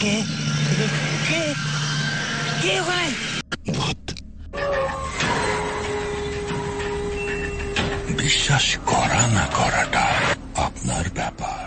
বিশ্বাস করা না করাটা আপনার ব্যাপার।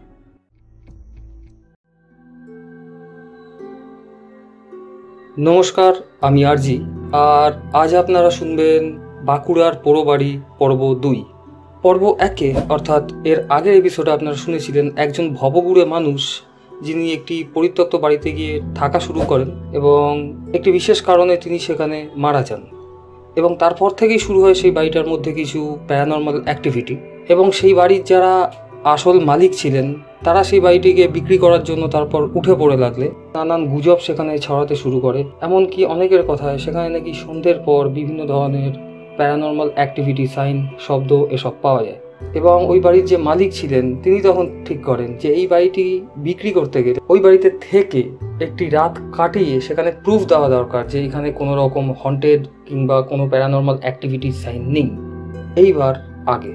নমস্কার, আমি আরজি। আর আজ আপনারা শুনবেন বাঁকুড়ার পোড়ো বাড়ি পর্ব 2। পর্ব 1-এ অর্থাৎ এর আগের এপিসোডে আপনারা শুনেছিলেন একজন ভবঘুরে মানুষ যিনি একটি পরিত্যক্ত বাড়িতে গিয়ে থাকা শুরু করেন এবং একটি বিশেষ কারণে তিনি সেখানে মারা যান। এবং তারপর থেকেই শুরু হয় সেই বাড়িটার মধ্যে কিছু প্যারানর্মাল অ্যাক্টিভিটি। এবং সেই বাড়ির যারা আসল মালিক ছিলেন তারা সেই বাড়িটিকে বিক্রি করার জন্য তারপর উঠে পড়ে লাগলে নানান গুজব সেখানে ছড়াতে শুরু করে। এমনকি অনেকের কথায় সেখানে নাকি সন্ধ্যের পর বিভিন্ন ধরনের প্যারানর্মাল অ্যাক্টিভিটি, সাইন, শব্দ এসব পাওয়া যায়। এবং ওই বাড়ির যে মালিক ছিলেন তিনি তখন ঠিক করেন যে এই বাড়িটি বিক্রি করতে গেলে ওই বাড়িতে থেকে একটি রাত কাটিয়ে সেখানে প্রুফ দেওয়া দরকার যে এখানে কোনো রকম হন্টেড কিংবা কোনো প্যারানর্মাল অ্যাক্টিভিটির সাইন নেই। এইবার আগে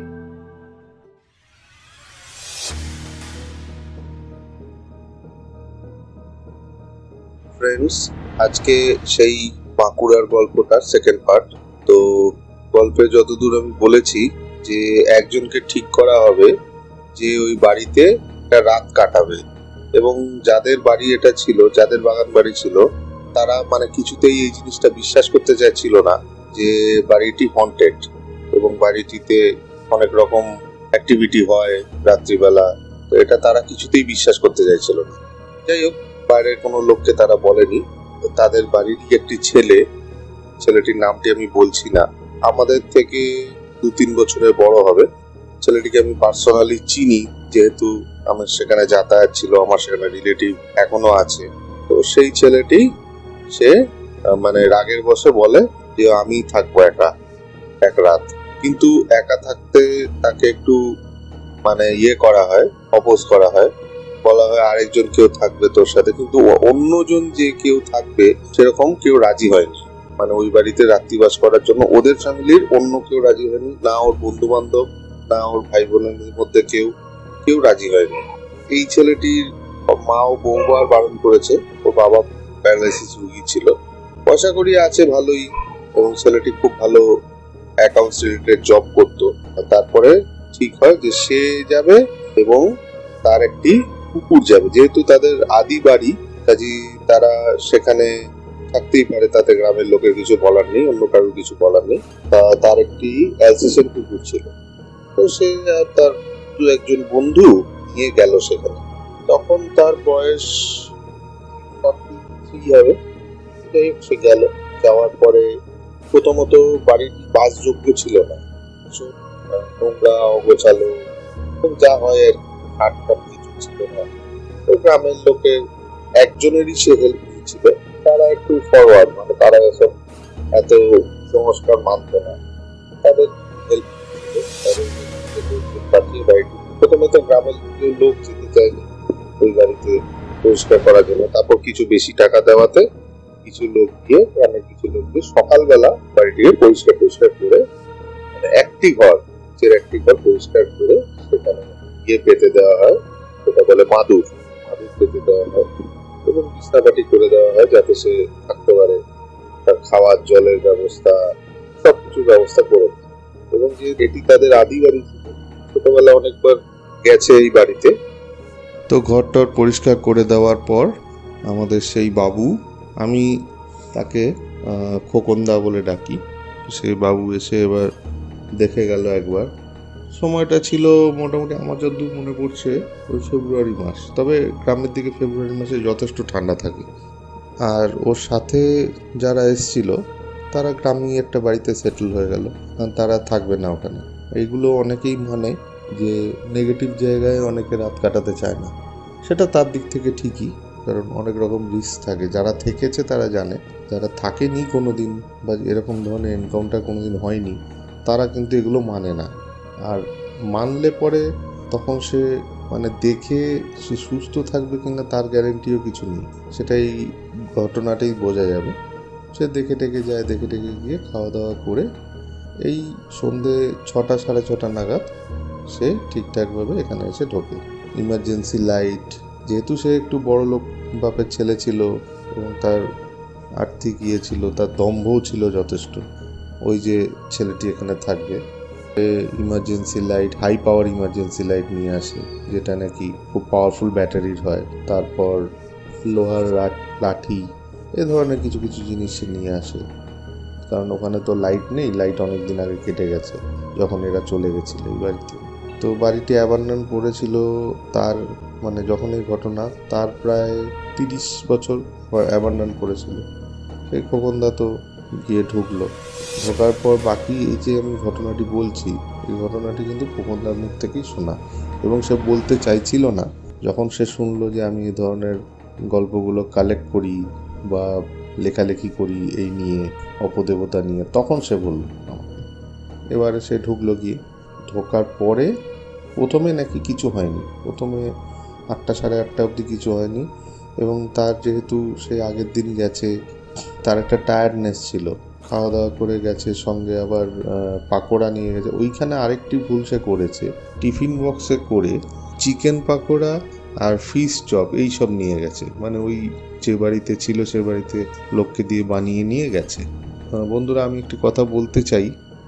ফ্রেন্ডস, আজকে সেই বাঁকুড়ার গল্পটার সেকেন্ড পার্ট। তো গল্পে যতদূর আমি বলেছি যে একজনকে ঠিক করা হবে যে ওই বাড়িতে একটা রাত কাটাবে, এবং যাদের বাড়ি এটা ছিল, যাদের বাগান বাড়ি ছিল, তারা মানে কিছুতেই এই জিনিসটা বিশ্বাস করতে চাইছিল না যে বাড়িটি হন্টেড এবং বাড়িটিতে অনেক রকম অ্যাক্টিভিটি হয় রাত্রিবেলা। তো এটা তারা কিছুতেই বিশ্বাস করতে চাইছিল না। যাই হোক, বাইরের কোনো লোককে তারা বলেনি। তাদের বাড়ির একটি ছেলেটির নামটি আমি বলছি না, আমাদের থেকে 2-3 বছরের বড় হবে। ছেলেটিকে আমি পার্সোনালি চিনি, যেহেতু আমার সেখানে যাতায়াত ছিল, আমার সেখানে রিলেটিভ এখনো আছে। তো সেই ছেলেটি সে মানে রাগের বশে বলে যে আমি থাকবো এক রাত। কিন্তু একা থাকতে তাকে একটু মানে করা হয়, অপোজ করা হয়, বলা হয় আরেকজন কেউ থাকবে তোর সাথে। কিন্তু অন্যজন যে কেউ থাকবে সেরকম কেউ রাজি হয়নি। মানে ওই বাড়িতে রাত্রিবাস করার জন্য ওদের ফ্যামিলির অন্য কেউ রাজি হয়নি, না ওর বন্ধু বান্ধব, না ওর ভাই বোনের মধ্যে কেউ রাজি হয়নি। এই ছেলেটির মা ও বউবার বারণ করেছে। ওর বাবা প্যারালাইসিস রোগী ছিল, পয়সা কড়ি আছে ভালোই, এবং ছেলেটি খুব ভালো অ্যাকাউন্টস রিলেটেড জব করতো। তারপরে ঠিক হয় যে সে যাবে এবং তার একটি কুকুর যাবে। যেহেতু তাদের আদি বাড়ি, কাজী তারা সেখানে থাকতেই পারে, তাতে গ্রামের লোকের কিছু বলার নেই, অন্য কারোর কিছু বলার নেই। তার একটি অ্যালসেশিয়ান কুকুর ছিল। তো সে তার একজন বন্ধু নিয়ে গেল সেখানে। তখন তার বয়স 43 হবে। যাই হোক, সে গেল। যাওয়ার পরে প্রথমত বাড়িটি বাসযোগ্য ছিল না, নোংরা, অগোছালো, যা হয় আর হাটকাট কিছু ছিল না। তো গ্রামের লোকের একজনেরই সে হেল্প নিয়েছিল। তারা একটু ফরওয়ার্ড, মানে তারা এসব এত সংস্কার মানত না। তাদের হেল্প পাঠিয়ে বাড়িটি প্রথমে তো গ্রামের লোক যেতে চায়নি ওই বাড়িতে পরিষ্কার করার জন্য। তারপর কিছু বেশি টাকা দেওয়াতে কিছু লোক গিয়ে, গ্রামের কিছু লোক গিয়ে সকালবেলা বাড়িটিকে পরিষ্কার করে, মানে একটি ঘর পরিষ্কার করে সেখানে পেতে দেওয়া হয়। সেটা বলে মাদুর পেতে দেওয়া হয় এবং বিছনাপাটি করে দেওয়া হয় যাতে সে থাকতে পারে। তার খাওয়ার জলের ব্যবস্থা, সবকিছু ব্যবস্থা করে। এবং যে এটি তাদের আদি বাড়ি ছিল, ছোটবেলা অনেকবার গেছে এই বাড়িতে। তো ঘরটর পরিষ্কার করে দেওয়ার পর আমাদের সেই বাবু, আমি তাকে খোকনদা বলে ডাকি, সেই বাবু এসে এবার দেখে গেল একবার। সময়টা ছিল মোটামুটি আমার যতদূর মনে পড়ছে ওই ফেব্রুয়ারি মাস। তবে গ্রামের দিকে ফেব্রুয়ারি মাসে যথেষ্ট ঠান্ডা থাকে। আর ওর সাথে যারা এসছিল তারা গ্রামীণ একটা বাড়িতে সেটেল হয়ে গেল, তারা থাকবে না ওখানে। এইগুলো অনেকেই মানে যে নেগেটিভ জায়গায় অনেকে রাত কাটাতে চায় না। সেটা তার দিক থেকে ঠিকই, কারণ অনেক রকম রিস্ক থাকে। যারা থেকেছে তারা জানে, যারা থাকেনি কোনো দিন বা এরকম ধরনের এনকাউন্টার কোনো দিন হয়নি, তারা কিন্তু এগুলো মানে না। আর মানলে পরে তখন সে মানে দেখে সে সুস্থ থাকবে কিনা তার গ্যারেন্টিও কিছু নেই। সেটাই ঘটনাটাই বোঝা যাবে। সে দেখে টেকে যায়, দেখে টেকে গিয়ে খাওয়া দাওয়া করে এই সন্ধে 6টা সাড়ে 6টা নাগাদ সে ঠিকঠাকভাবে এখানে এসে ঢোকে। ইমার্জেন্সি লাইট, যেহেতু সে একটু বড় লোক বাপের ছেলে ছিল এবং তার আর্থিক ছিল, তার দম্ভও ছিল যথেষ্ট। ওই যে ছেলেটি এখানে থাকবে, emergency light, high power emergency light নিয়ে আসে, যেটা নাকি খুব পাওয়ারফুল ব্যাটারির হয়। তারপর লোহার লাঠি, এ ধরনের কিছু কিছু জিনিস সে নিয়ে আসে, কারণ ওখানে তো লাইট নেই, লাইট অনেক দিন আগে কেটে গেছে যখন এরা চলে গেছিল এই বাড়িতে। তো বাড়িটি অ্যাবান্ডন পড়েছিল তার মানে যখন এই ঘটনা, তার প্রায় 30 বছর অ্যাবান্ডন পড়েছিল। সেই খোকনদা তো গিয়ে ঢোকার পর বাকি এই যে আমি ঘটনাটি বলছি, এই ঘটনাটি কিন্তু খোকনদার মুখ থেকেই শোনা, এবং সে বলতে চাইছিল না। যখন সে শুনলো যে আমি এই ধরনের গল্পগুলো কালেক্ট করি বা লেখালেখি করি এই নিয়ে, অপদেবতা নিয়ে, তখন সে বলল আমাকে। এবারে সে ঢুকলো, গিয়ে ঢোকার পরে প্রথমে নাকি কিছু হয়নি, প্রথমে 8টা সাড়ে 8টা অবধি কিছু হয়নি, এবং তার যেহেতু সে আগের দিন গেছে, তার একটা টায়ার্ডনেস ছিল, খাওয়া দাওয়া করে গেছে, সঙ্গে আবার পাকোড়া নিয়ে গেছে। ওইখানে আরেকটি ভুল সে করেছে, টিফিন বক্সে করে চিকেন পাকোড়া আর ফিশ চপ এইসব নিয়ে গেছে, মানে ওই যে বাড়িতে ছিল সে বাড়িতে লোককে দিয়ে বানিয়ে নিয়ে গেছে। বন্ধুরা, আমি একটি কথা বলতে চাই,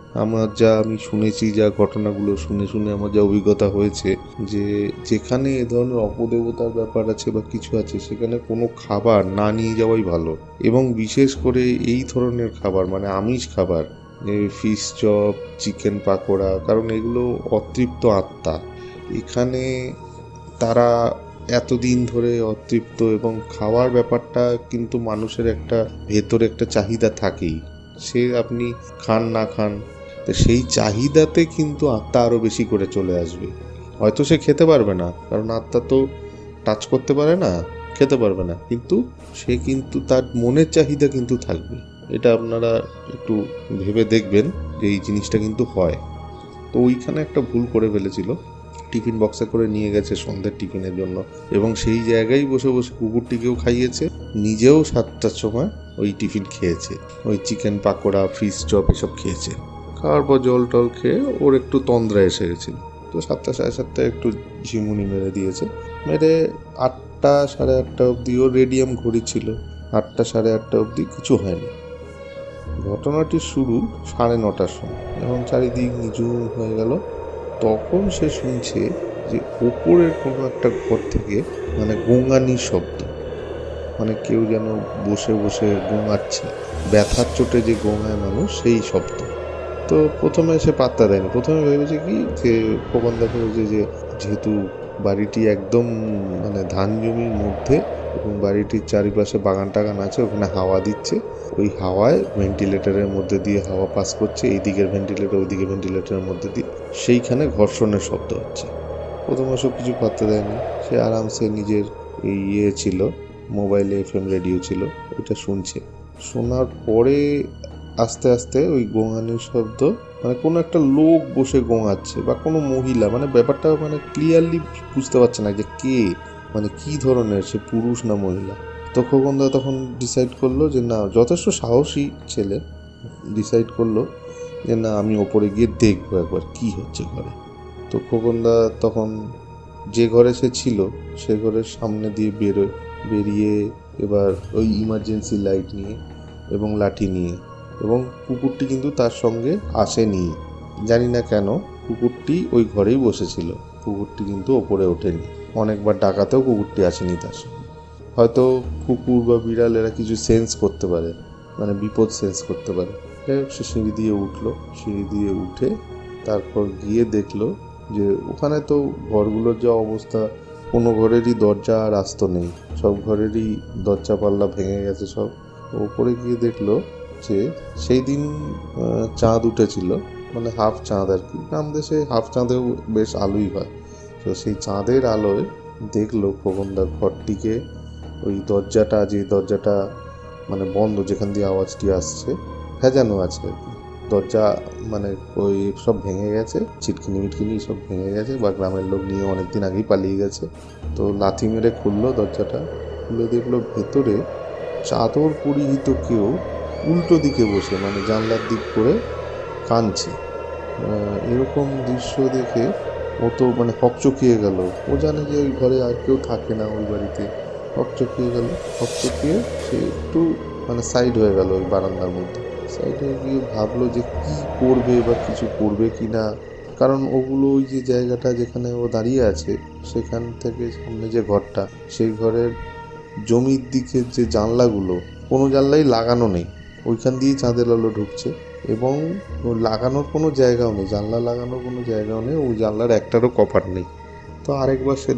আমি শুনেছি, যা ঘটনাগুলো শুনে আমার যা অভিজ্ঞতা হয়েছে, যে যেখানে এ ধরনের অপদেবতার ব্যাপার আছে বা কিছু আছে, সেখানে কোনো খাবার না নিয়ে যাওয়াই ভালো। এবং বিশেষ করে এই ধরনের খাবার, মানে আমিষ খাবার, ফিশ চপ, চিকেন পাকোড়া, কারণ এগুলো অতৃপ্ত আত্মা। এখানে তারা এতদিন ধরে অতৃপ্ত, এবং খাওয়ার ব্যাপারটা কিন্তু মানুষের একটা ভেতরে একটা চাহিদা থাকেই, সে আপনি খান না খান, তো সেই চাহিদাতে কিন্তু আত্মা আরও বেশি করে চলে আসবে। হয়তো সে খেতে পারবে না, কারণ আত্মা তো টাচ করতে পারে না, খেতে পারবে না, কিন্তু সে কিন্তু তার মনের চাহিদা কিন্তু থাকবে। এটা আপনারা একটু ভেবে দেখবেন যে এই জিনিসটা কিন্তু হয়। তো ওইখানে একটা ভুল করে ফেলেছিল, টিফিন বক্সে করে নিয়ে গেছে সন্ধ্যের টিফিনের জন্য, এবং সেই জায়গায় বসে বসে কুকুরটিকেও খাইয়েছে, নিজেও 7টার সময় ওই টিফিন খেয়েছে, ওই চিকেন পাকোড়া, ফিশ চপ এসব খেয়েছে। খাওয়ার পর জল টল খেয়ে ওর একটু তন্দ্রা এসে গেছিল, তো 7টা সাড়ে 7টায় একটু ঝিমুনি মেরে দিয়েছে। মেরে 8টা সাড়ে 8টা অবধি ওর রেডিয়াম ঘড়ি ছিল, 8টা সাড়ে 8টা অবধি কিছু হয়নি। ঘটনাটি শুরু 9:30টার সময়, যখন চারিদিক নিঝুম হয়ে গেল, তখন সে শুনছে যে ওপরের কোনো একটা ঘর থেকে মানে গোঙানির শব্দ, মানে কেউ যেন বসে বসে গোঙাচ্ছে, ব্যথার চোটে যে গোঙায় মানুষ, সেই শব্দ। তো প্রথমে সে পাত্তা দেয়নি, প্রথমে ভেবেছে কি যে খোকনদা ভেবেছে যে যেহেতু বাড়িটি একদম মানে ধান জমির মধ্যে, এবং বাড়িটির চারিপাশে বাগান টাগান আছে, ওখানে হাওয়া দিচ্ছে, ওই হাওয়ায় ভেন্টিলেটরের মধ্যে দিয়ে হাওয়া পাস করছে, এই দিকের ভেন্টিলেটর ওই দিকের ভেন্টিলেটরের মধ্যে দিয়ে, সেইখানে ঘর্ষণের শব্দ হচ্ছে। প্রথমে সব কিছু পাত্তা দেয়নি, সে আরামসে নিজের ছিল, মোবাইলে FM রেডিও ছিল, ওইটা শুনছে। শোনার পরে আস্তে আস্তে ওই গোঙানির শব্দ, মানে কোনো একটা লোক বসে গোঙাচ্ছে বা কোনো মহিলা, মানে ব্যাপারটা মানে ক্লিয়ারলি বুঝতে পারছে না যে কে, মানে কি ধরনের, সে পুরুষ না মহিলা। তো খোকনদা তখন ডিসাইড করলো যে না, যথেষ্ট সাহসী ছেলে, ডিসাইড করলো যে না, আমি ওপরে গিয়ে দেখবো একবার কি হচ্ছে ঘরে। তো খোকনদা তখন যে ঘরে সে ছিল সে ঘরের সামনে দিয়ে বেরিয়ে এবার ওই ইমার্জেন্সি লাইট নিয়ে এবং লাঠি নিয়ে, এবং কুকুরটি কিন্তু তার সঙ্গে আসেনি, জানি না কেন, কুকুরটি ওই ঘরেই বসেছিল, কুকুরটি কিন্তু ওপরে ওঠেনি। অনেকবার ডাকাতেও কুকুরটি আসেনি তার সঙ্গে। হয়তো কুকুর বা বিড়াল এরা কিছু সেন্স করতে পারে, মানে বিপদ সেন্স করতে পারে। সে সিঁড়ি দিয়ে উঠলো, সিঁড়ি দিয়ে উঠে তারপর গিয়ে দেখলো যে ওখানে তো ঘরগুলোর যা অবস্থা, কোনো ঘরেরই দরজা আর আস্ত নেই, সব ঘরেরই দরজা পাল্লা ভেঙে গেছে সব। ওপরে গিয়ে দেখলো যে সেই দিন চাঁদ উঠেছিল, মানে হাফ চাঁদ আর কি, গ্রাম দেশে হাফ চাঁদেও বেশ আলোই হয়। তো সেই চাঁদের আলোয় দেখলো খোকনদার ঘরটিকে, ওই দরজাটা, যে দরজাটা মানে বন্ধ, যেখান দিয়ে আওয়াজটি আসছে, ভেজানো আছে আর কি, দরজা মানে ওই সব ভেঙে গেছে, ছিটকিনি মিটকিনি সব ভেঙে গেছে, বা গ্রামের লোক নিয়ে অনেকদিন আগেই পালিয়ে গেছে। তো লাথি মেরে খুললো দরজাটা, খুলে দেখলো ভেতরে চাদর পরিহিত কেউ উল্টো দিকে বসে, মানে জানলার দিক করে কাঁদছে। এরকম দৃশ্য দেখে ও তো মানে হকচকিয়ে গেল। ও জানে যে ওই ঘরে আর কেউ থাকে না ওই বাড়িতে, হকচকিয়ে গেল। হকচকিয়ে সে একটু মানে সাইড হয়ে গেল ওই বারান্দার মধ্যে। সাইড হয়ে গিয়ে ভাবলো যে কি করবে বা কিছু করবে কি না, কারণ ওগুলো ওই যে জায়গাটা যেখানে ও দাঁড়িয়ে আছে সেখান থেকে সামনে যে ঘরটা, সেই ঘরের জমির দিকের যে জানলাগুলো, কোনো জানলাই লাগানো নেই, ওইখান দিয়ে চাঁদের আলো ঢুকছে এবং লাগানোর কোনো জায়গাও নেই, জানলা লাগানোর কোনো জায়গাও নেই, ওই জানলার একটারও কপাট নেই। তো আরেকবার সে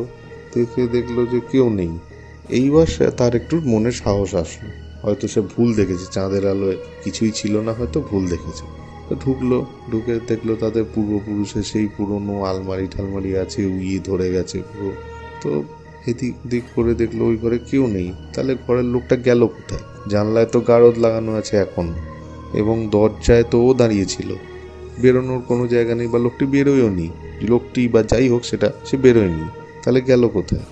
দেখলো যে কেউ নেই। এইবার তার একটু মনে সাহস আসলো, হয়তো সে ভুল দেখেছে, চাঁদের আলোয় কিছুই ছিল না, হয়তো ভুল দেখেছে। তো ঢুকে দেখলো তাদের পূর্বপুরুষের সেই পুরনো আলমারি ঠালমারি আছে, উইয়ে ধরে গেছে পুরো। তো এদিক ওদিক করে দেখলো ওই ঘরে কেউ নেই। তাহলে ঘরের লোকটা গেল কোথায়? জানলায় তো গারদ লাগানো আছে এখন, এবং দরজায় তো ও দাঁড়িয়েছিল, বেরোনোর কোনো জায়গা নেই, বা লোকটি বেরোয়ও নি, লোকটি বা যাই হোক সেটা, সে বেরোয়নি। তাহলে গেল কোথায়?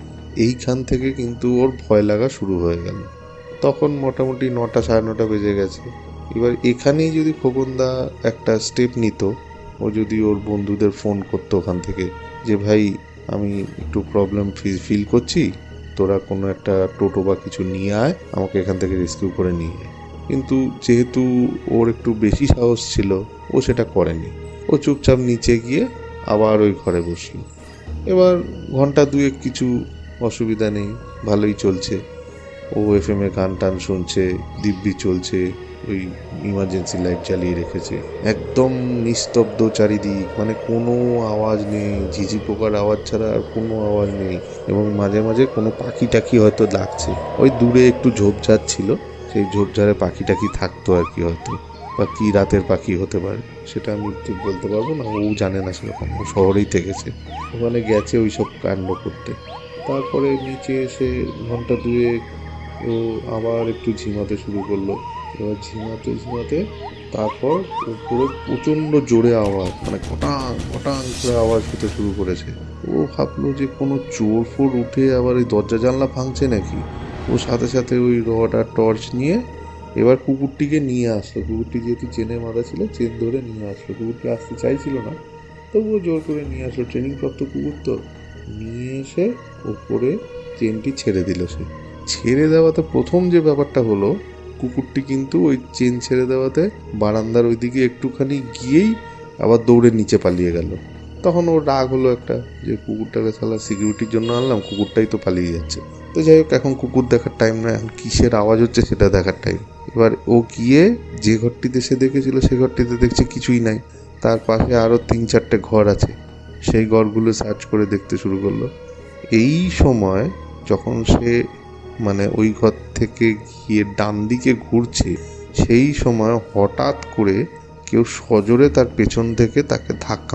এইখান থেকে কিন্তু ওর ভয় লাগা শুরু হয়ে গেল। তখন মোটামুটি 9টা 9:30 বেজে গেছে। এবার এখানেই যদি খোকনদা একটা স্টেপ নিত, ও যদি ওর বন্ধুদের ফোন করতো ওখান থেকে যে ভাই আমি একটু প্রবলেম ফিল করছি, তোরা কোনো একটা টোটো বা কিছু নিয়ে আয়, আমাকে এখান থেকে রেস্কিউ করে নিয়ে আয়। কিন্তু যেহেতু ওর একটু বেশি সাহস ছিল, ও সেটা করেনি। ও চুপচাপ নিচে গিয়ে আবার ওই ঘরে বসল। এবার ঘন্টা দুয়েক কিছু অসুবিধা নেই, ভালোই চলছে। ও FM-এ গান টান শুনছে, দিব্যি চলছে, ওই ইমার্জেন্সি লাইট জ্বালিয়ে রেখেছে, একদম নিস্তব্ধ চারিদিক, মানে কোনো আওয়াজ নেই, ঝিঝি পোকার আওয়াজ ছাড়া আর কোনো আওয়াজ নেই। এবং মাঝে মাঝে কোনো পাখি টাখি হয়তো লাগছে, ওই দূরে একটু ঝোপঝাড় ছিল, সেই ঝোপঝাড়ে পাখি টাখি থাকতো আর কি, হয়তো বা কি রাতের পাখি হতে পারে সেটা আমি ঠিক বলতে পারবো না, ও জানে না সেরকম, ও শহরেই থেকেছে, ওখানে গেছে ওই সব কাণ্ড করতে। তারপরে নিচে এসে ঘন্টা দুয়েক ও আবার একটু ঝিমাতে শুরু করলো। এবার ঝিমাতে তারপর উপরে প্রচণ্ড জোরে আওয়াজ, মানে কটাং কটাং করে আওয়াজ হতে শুরু করেছে। ও ভাবলো যে কোনো চোর ফোর উঠে আবার ওই দরজা জানলা ভাঙছে নাকি। ও সাথে সাথে ওই রড আর টর্চ নিয়ে এবার কুকুরটিকে নিয়ে আসলো। কুকুরটি যেহেতু চেনে বাঁধা ছিল, চেন ধরে নিয়ে আসলো। কুকুরটি আসতে চাইছিল না, তবুও জোর করে নিয়ে আসলো, ট্রেনিং প্রাপ্ত কুকুর তো। নিয়ে এসে ওপরে চেনটি ছেড়ে দিল। সে ছেড়ে দেওয়াতে প্রথম যে ব্যাপারটা হলো, কুকুরটি কিন্তু ওই চেন ছেড়ে দেওয়াতে বারান্দার ওইদিকে একটুখানি গিয়েই আবার দৌড়ে নিচে পালিয়ে গেল। তখন ওর রাগ হলো একটা, যে কুকুরটাকে শালা সিকিউরিটির জন্য আনলাম, কুকুরটাই তো পালিয়ে যাচ্ছে। তো যাই হোক, এখন কুকুর দেখার টাইম না, এখন কিসের আওয়াজ হচ্ছে সেটা দেখার টাইম। এবার ও গিয়ে যে ঘরটিতে সে দেখেছিল সে ঘরটিতে দেখছে কিছুই নাই। তার পাশে আরও 3-4টে ঘর আছে, সেই ঘরগুলো সার্চ করে দেখতে শুরু করলো। এই সময় যখন সে মানে ওই ঘর থেকে গিয়ে ডান দিকে ঘুরছে, সেই সময় হঠাৎ করে কেউ সজোরে তার পেছন থেকে তাকে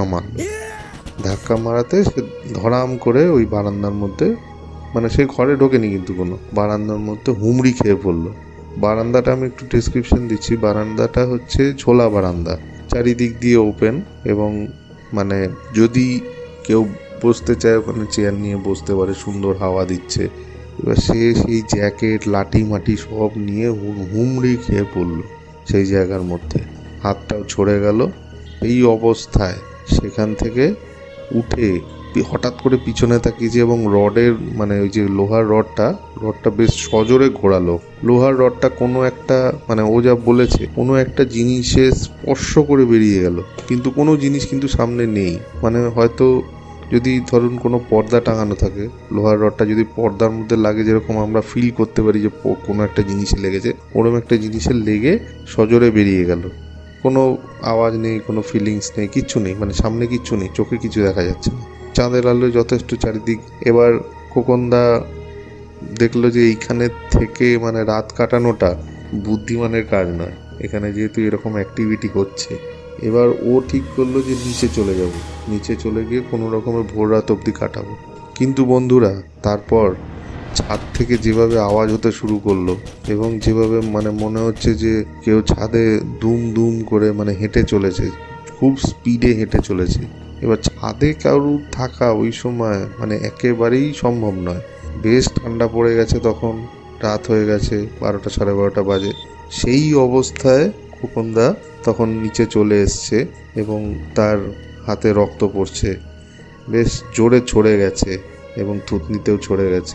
ধাক্কা মারাতে সে ধরাম করে ওই বারান্দার মধ্যে, মানে সে ঘরে ঢোকেনি কিন্তু কোনো, বারান্দার মধ্যে হুমড়ি খেয়ে পড়লো। বারান্দাটা আমি একটু ডেসক্রিপশন দিচ্ছি। বারান্দাটা হচ্ছে ঝোলা বারান্দা, চারিদিক দিয়ে ওপেন, এবং মানে যদি কেউ বসতে চায় ওখানে চেয়ার নিয়ে বসতে পারে, সুন্দর হাওয়া দিচ্ছে। এবার সে সেই জ্যাকেট লাঠি মাটি সব নিয়ে হুমড়ি খেয়ে পড়লো সেই জায়গার মধ্যে, হাতটাও ছড়ে গেল। এই অবস্থায় সেখান থেকে উঠে হঠাৎ করে পিছনে তাকিয়েছে এবং রডের মানে ওই যে লোহার রডটা বেশ সজোরে ঘোরালো। লোহার রডটা কোনো একটা মানে ও যা বলেছে কোনো একটা জিনিসে স্পর্শ করে বেরিয়ে গেল, কিন্তু কোনো জিনিস কিন্তু সামনে নেই। মানে হয়তো যদি ধরুন কোনো পর্দা টাঙানো থাকে, লোহার রডটা যদি পর্দার মধ্যে লাগে, যেরকম আমরা ফিল করতে পারি যে কোনো একটা জিনিসে লেগেছে, ওরকম একটা জিনিসের লেগে সজোরে বেরিয়ে গেল। কোনো আওয়াজ নেই, কোনো ফিলিংস নেই, কিচ্ছু নেই, মানে সামনে কিচ্ছু নেই, চোখে কিছু দেখা যাচ্ছে না, চাঁদের আলো যথেষ্ট চারিদিক। এবার খোকনদা দেখলো যে এইখানে থেকে মানে রাত কাটানোটা বুদ্ধিমানের কাজ নয়, এখানে যেহেতু এরকম অ্যাক্টিভিটি হচ্ছে। এবার ও ঠিক করলো যে নিচে চলে গিয়ে কোনো রকমের ভোর রাত অবধি কাটাবো। কিন্তু বন্ধুরা, তারপর ছাদ থেকে যেভাবে আওয়াজ হতে শুরু করলো এবং যেভাবে মানে মনে হচ্ছে যে কেউ ছাদে দুম দুম করে মানে হেঁটে চলেছে, খুব স্পিডে হেঁটে চলেছে। এবার ছাদে কারুর থাকা ওই সময় মানে একেবারেই সম্ভব নয়। বেশ ঠান্ডা পড়ে গেছে, তখন রাত হয়ে গেছে, 12টা 12:30 বাজে। সেই অবস্থায় খোকনদা তখন নিচে চলে এসছে এবং তার হাতে রক্ত পড়ছে, বেশ জোরে ছড়ে গেছে এবং থুতনিতেও ছড়ে গেছে।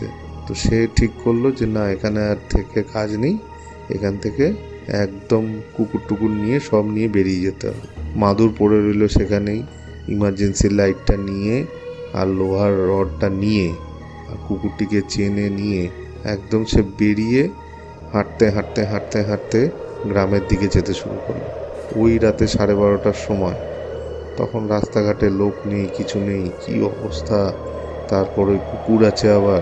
তো সে ঠিক করলো যে না, এখানে আর থেকে কাজ নেই, এখান থেকে একদম কুকুর টুকুর নিয়ে সব নিয়ে বেরিয়ে যেতে হবে। মাদুর পড়ে রইল সেখানেই, ইমার্জেন্সি লাইটটা নিয়ে আর লোহার রডটা নিয়ে আর কুকুরটিকে চেনে নিয়ে একদম সে বেরিয়ে হাঁটতে হাঁটতে হাঁটতে হাঁটতে গ্রামের দিকে যেতে শুরু করলো। ওই রাতে 12:30টার সময়, তখন রাস্তাঘাটে লোক নেই, কিছু নেই, কি অবস্থা। তারপরে কুকুর আছে আবার।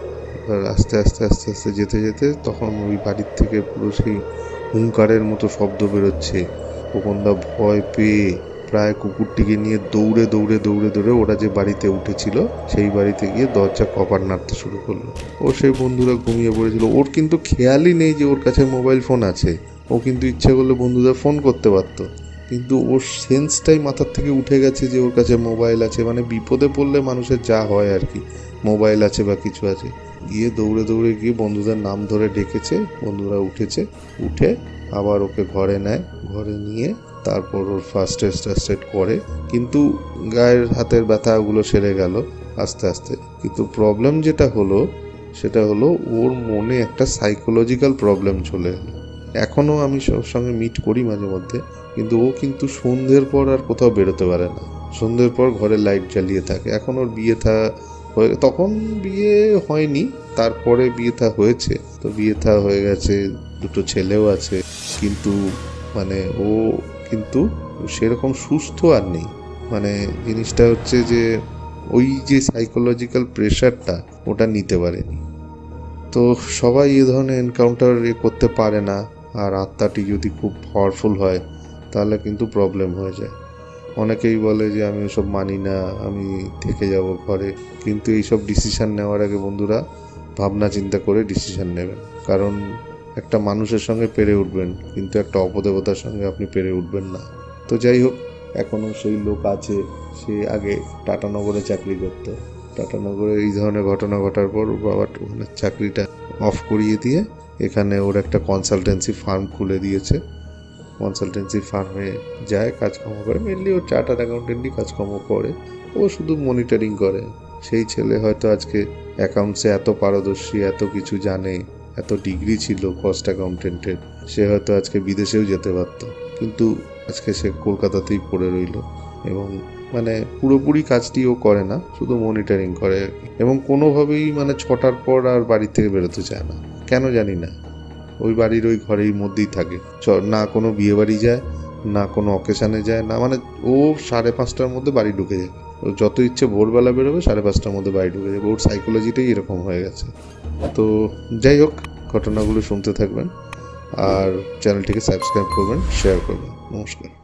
আস্তে আস্তে আস্তে আস্তে যেতে যেতে তখন ওই বাড়ির থেকে পুরো সেই হুঙ্কারের মতো শব্দ বেরোচ্ছে। খোকনদা ভয় পেয়ে প্রায় কুকুরটিকে নিয়ে দৌড়ে দৌড়ে দৌড়ে দৌড়ে ওরা যে বাড়িতে উঠেছিল সেই বাড়িতে গিয়ে দরজা কপাট নাড়তে শুরু করলো। ও সেই বন্ধুরা ঘুমিয়ে পড়েছিল। ওর কিন্তু খেয়ালই নেই যে ওর কাছে মোবাইল ফোন আছে। ও কিন্তু ইচ্ছে করলে বন্ধুদের ফোন করতে পারতো, কিন্তু ওর সেন্সটাই মাথার থেকে উঠে গেছে যে ওর কাছে মোবাইল আছে। মানে বিপদে পড়লে মানুষের যা হয় আর কি, মোবাইল আছে বা কিছু আছে। গিয়ে দৌড়ে দৌড়ে গিয়ে বন্ধুদের নাম ধরে ডেকেছে, বন্ধুরা উঠেছে, উঠে আবার ওকে ঘরে নেয়। ঘরে নিয়ে তারপর ওর ফার্স্ট এড করে, কিন্তু গায়ের হাতের ব্যথাগুলো সেরে গেল আস্তে আস্তে। কিন্তু প্রবলেম যেটা হলো সেটা হলো ওর মনে একটা সাইকোলজিক্যাল প্রবলেম চলে এলো। এখনও আমি সব সঙ্গে মিট করি মাঝে মধ্যে, কিন্তু ও কিন্তু সন্ধ্যের পর আর কোথাও বেরোতে পারে না। সন্ধ্যের পর ঘরে লাইট জ্বালিয়ে থাকে। এখন ওর বিয়ে তখন বিয়ে হয়নি, তারপরে বিয়ে হয়েছে। তো বিয়ে হয়ে গেছে, 2টো ছেলেও আছে, কিন্তু মানে ও কিন্তু সেরকম সুস্থ আর নেই। মানে জিনিসটা হচ্ছে যে ওই যে সাইকোলজিক্যাল প্রেশারটা ওটা নিতে পারেনি। তো সবাই এ ধরনের এনকাউন্টার করতে পারে না। আর আত্মাটি যদি খুব পাওয়ারফুল হয় তাহলে কিন্তু প্রবলেম হয়ে যায়। অনেকেই বলে যে আমি ওসব মানি না, আমি থেকে যাব ঘরে। কিন্তু এইসব ডিসিশান নেওয়ার আগে বন্ধুরা ভাবনা চিন্তা করে ডিসিশান নেবেন। কারণ একটা মানুষের সঙ্গে পেরে উঠবেন, কিন্তু একটা অপদেবতার সঙ্গে আপনি পেরে উঠবেন না। তো যাই হোক, এখনও সেই লোক আছে। সে আগে টাটানগরে চাকরি করতো। টাটানগরে এই ধরনের ঘটনা ঘটার পর বাবা ওখানে চাকরিটা অফ করিয়ে দিয়ে এখানে ওর একটা কনসালটেন্সি ফার্ম খুলে দিয়েছে। কনসালটেন্সি ফার্মে যায়, কাজকর্ম করে। মেনলি ও চার্টার্ড অ্যাকাউন্টেন্টই কাজকর্ম করে, ও শুধু মনিটরিং করে। সেই ছেলে হয়তো আজকে অ্যাকাউন্টসে এত পারদর্শী, এত কিছু জানে, এত ডিগ্রি ছিল কস্ট অ্যাকাউন্টেন্টের, সে হয়তো আজকে বিদেশেও যেতে পারত, কিন্তু আজকে সে কলকাতাতেই পড়ে রইল। এবং মানে পুরোপুরি কাজটি ও করে না, শুধু মনিটরিং করে আর কি। এবং কোনোভাবেই মানে 6টার পর আর বাড়ি থেকে বেরোতে চায় না, কেন জানি না। ওই বাড়ির ওই ঘরের মধ্যেই থাকে, না কোনো বিয়ে বাড়ি যায়, না কোনো অকেশানে যায় না। মানে ও 5:30টার মধ্যে বাড়ি ঢুকে যাবে। ও যত ইচ্ছে ভোরবেলা বেরোবে, 5:30টার মধ্যে বাড়ি ঢুকে যাবে। ওর সাইকোলজিটাই এরকম হয়ে গেছে। তো যাই হোক, ঘটনাগুলো শুনতে থাকবেন আর চ্যানেলটিকে সাবস্ক্রাইব করবেন, শেয়ার করবেন। নমস্কার।